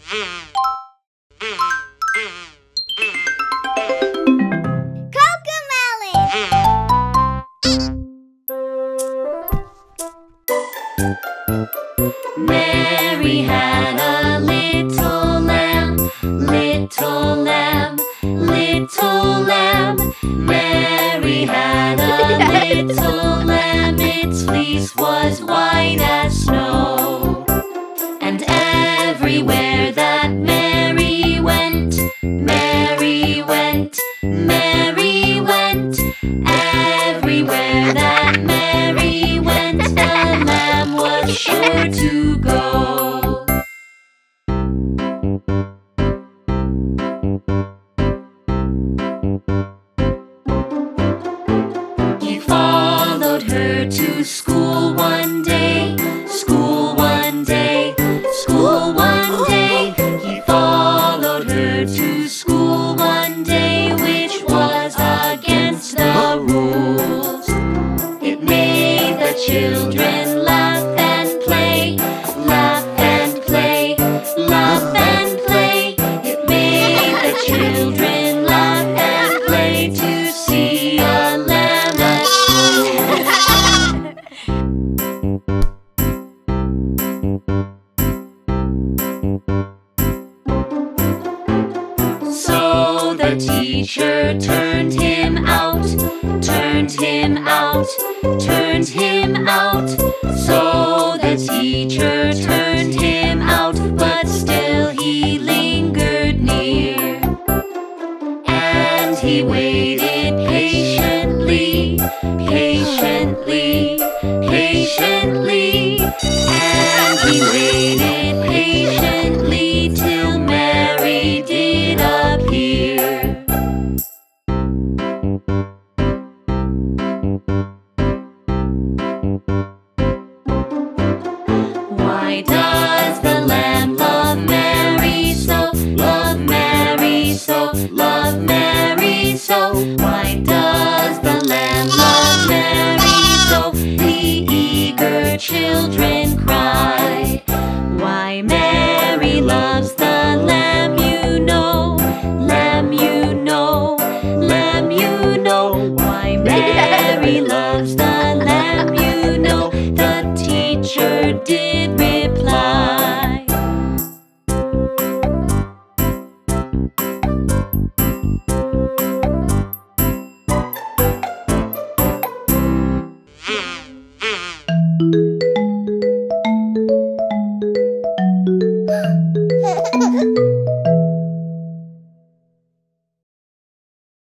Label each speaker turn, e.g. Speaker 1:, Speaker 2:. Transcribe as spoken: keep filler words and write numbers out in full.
Speaker 1: Mary had a little lamb, little lamb, little lamb. Mary had a little lamb, its fleece was white as snow. And everywhere that Mary went, Mary went, Mary went. Everywhere that Mary went, the lamb was sure to go. He followed her to school one day, school one day, school one day. He followed her to school one day, which was against the rules. It made the children laugh and play, laugh and play, laugh and play. It made the children laugh and play to see a lamb at school. So the teacher turned him out, turned him out, turned him out. So the teacher turned him out, but still he lingered near. And he waited patiently, patiently, patiently. And he waited patiently till Mary did appear. Why does the lamb love Mary so, love Mary so, love Mary so? Why does the lamb love Mary so? The eager children cry. Why Mary loves the lamb, you know, lamb, you know, lamb, you know. Why Mary loves the lamb, you know, the teacher did reply.